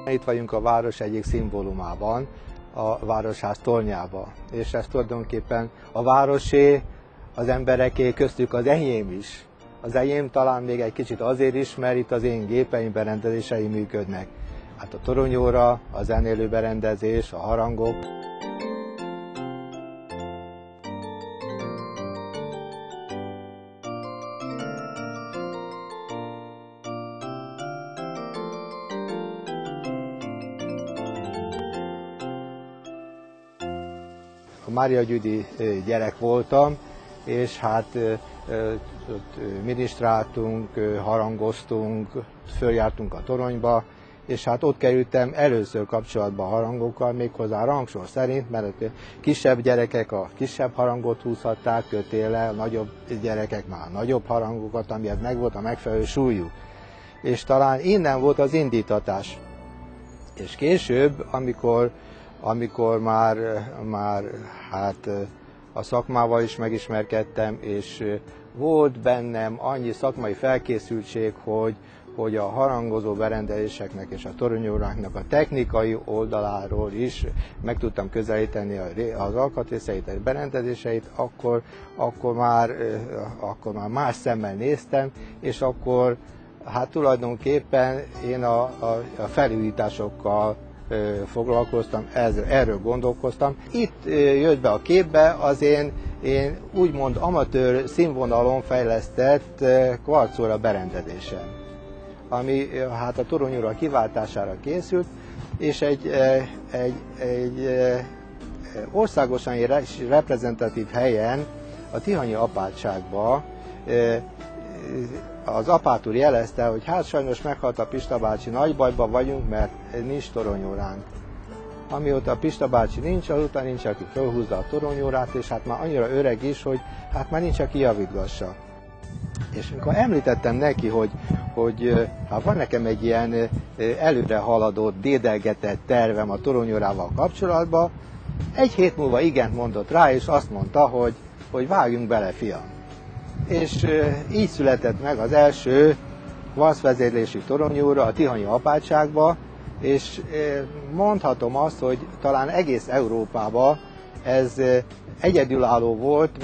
Itt vagyunk a város egyik szimbólumában, a Városház tornyában, és ez tulajdonképpen a városé, az embereké, köztük az enyém is. Az enyém talán még egy kicsit azért is, mert itt az én gépeim, berendezéseim működnek. Hát a toronyóra, a zenélő berendezés, a harangok. Mária Gyüdi gyerek voltam, és hát minisztráltunk, harangoztunk, följártunk a toronyba, és hát ott kerültem először kapcsolatba a harangokkal, méghozzá a rangsor szerint, mert a kisebb gyerekek a kisebb harangot húzhatták kötéle, a nagyobb gyerekek már a nagyobb harangokat, amihez megvolt a megfelelő súlyuk. És talán innen volt az indítatás. És később, amikor már hát a szakmával is megismerkedtem, és volt bennem annyi szakmai felkészültség, hogy a harangozó berendezéseknek és a toronyóráknak a technikai oldaláról is meg tudtam közelíteni az alkatrészeit, a berendezéseit, akkor már más szemmel néztem, és akkor hát tulajdonképpen én a felújításokkal foglalkoztam, erről gondolkoztam. Itt jött be a képbe az én úgymond amatőr színvonalon fejlesztett kvarcóra berendezésem, ami hát a toronyóra kiváltására készült, és egy országosan reprezentatív helyen, a tihanyi apátságban az apát úr jelezte, hogy hát sajnos meghalt a Pista bácsi, nagy bajban vagyunk, mert nincs toronyóránk. Amióta a Pista bácsi nincs, azután nincs, aki felhúzza a toronyórát, és hát már annyira öreg is, hogy hát már nincs, aki javítgassa. És amikor említettem neki, hogy hát van nekem egy ilyen előre haladott, dédelgetett tervem a toronyórával kapcsolatban, egy hét múlva igent mondott rá, és azt mondta, hogy vágjunk bele, fiam. És így született meg az első kvarcvezérlésű toronyóra a tihanyi apátságba, és mondhatom azt, hogy talán egész Európában ez egyedülálló volt.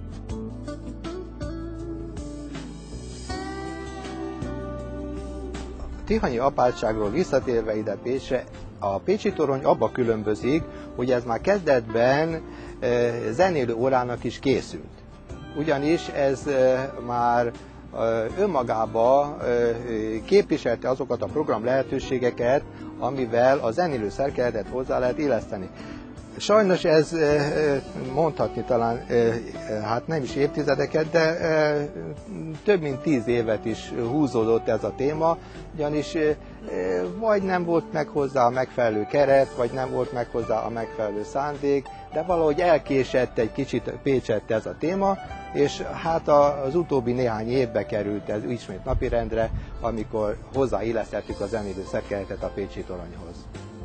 A tihanyi apátságról visszatérve ide Pécsre, a pécsi torony abba különbözik, hogy ez már kezdetben zenélő órának is készült. Ugyanis ez már önmagában képviselte azokat a program lehetőségeket, amivel a zenélő szerkezetet hozzá lehet illeszteni. Sajnos ez mondhatni talán, hát nem is évtizedeket, de több mint 10 évet is húzódott ez a téma, ugyanis vagy nem volt meg hozzá a megfelelő keret, vagy nem volt meg hozzá a megfelelő szándék, de valahogy elkésett egy kicsit Pécsett ez a téma, és hát az utóbbi néhány évbe került ez ismét napirendre, amikor hozzáillesztettük a zenélő szerkezetet a pécsi toronyhoz.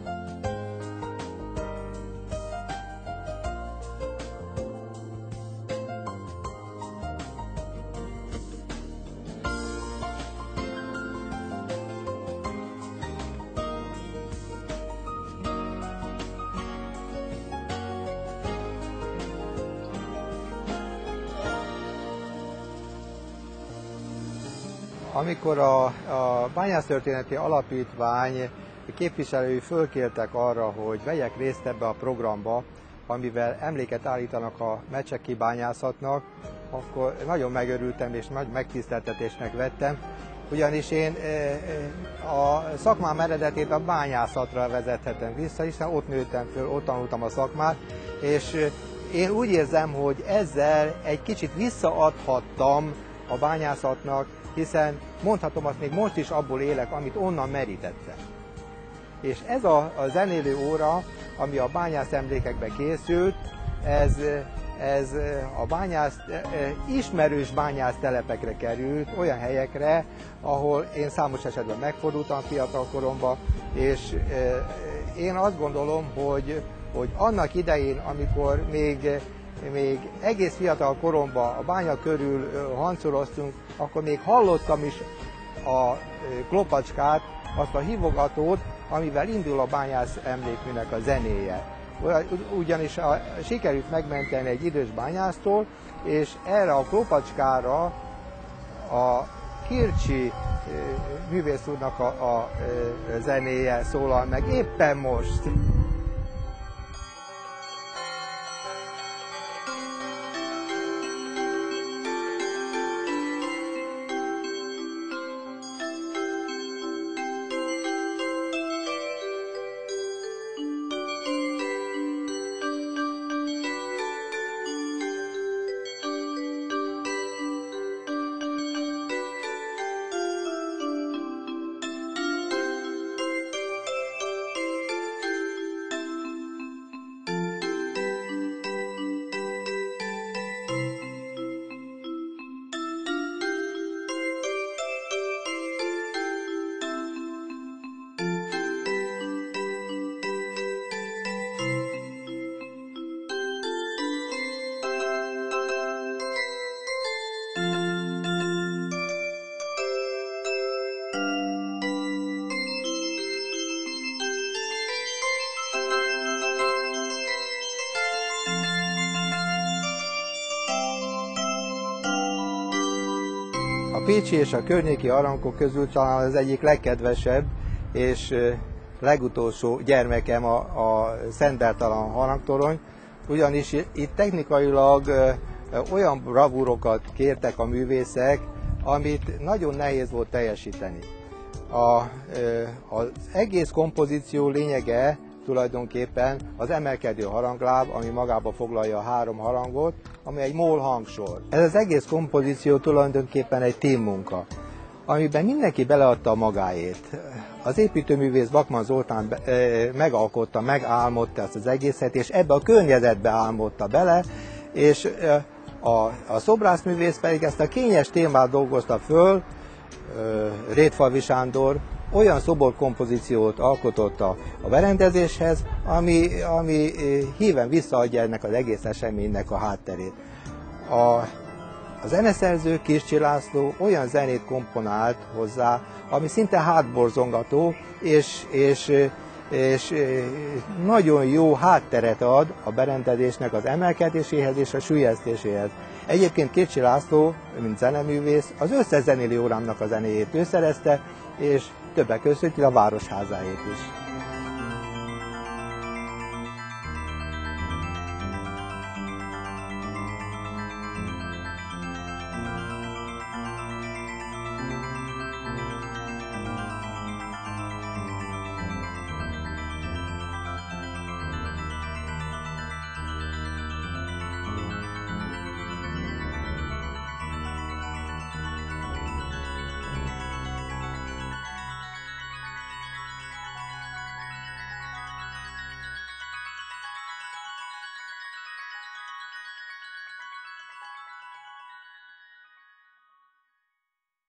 Amikor a Bányásztörténeti Alapítvány képviselői fölkértek arra, hogy vegyek részt ebbe a programba, amivel emléket állítanak a mecseki bányászatnak, akkor nagyon megörültem és nagy megtiszteltetésnek vettem, ugyanis én a szakmám eredetét a bányászatra vezethetem vissza, hiszen ott nőttem föl, ott tanultam a szakmát, és én úgy érzem, hogy ezzel egy kicsit visszaadhattam a bányászatnak, hiszen mondhatom azt, még most is abból élek, amit onnan merítettem. És ez a zenélő óra, ami a bányász emlékekbe készült, ez a ismerős bányásztelepekre került, olyan helyekre, ahol én számos esetben megfordultam fiatal koromban, és én azt gondolom, hogy annak idején, amikor még egész fiatal koromban a bánya körül hancoloztunk, akkor még hallottam is a klopacskát, azt a hívogatót, amivel indul a bányász emlékműnek a zenéje. Ugyanis sikerült megmenteni egy idős bányásztól, és erre a klopacskára a Kircsi művész úrnak a zenéje szólal meg éppen most. A pécsi és a környéki harangok közül talán az egyik legkedvesebb és legutolsó gyermekem a Szent Bertalan harangtorony, ugyanis itt technikailag olyan bravúrokat kértek a művészek, amit nagyon nehéz volt teljesíteni. Az egész kompozíció lényege tulajdonképpen az emelkedő harangláb, ami magába foglalja a 3 harangot, ami egy mól hangsor. Ez az egész kompozíció tulajdonképpen egy témmunka, amiben mindenki beleadta a magáét. Az építőművész Bakman Zoltán megalkotta, megálmodta ezt az egészet, és ebbe a környezetbe álmodta bele, és a szobrászművész pedig ezt a kényes témát dolgozta föl, Rétfalvi Sándor olyan szoborkompozíciót alkotott a berendezéshez, ami híven visszaadja ennek az egész eseménynek a hátterét. A zeneszerző Kircsi László olyan zenét komponált hozzá, ami szinte hátborzongató, és nagyon jó hátteret ad a berendezésnek az emelkedéséhez és a süllyesztéséhez. Egyébként Kircsi László, mint zeneművész, az összes zenélő órámnak a zenéjét ő szerezte, és többek között a Városházáét is.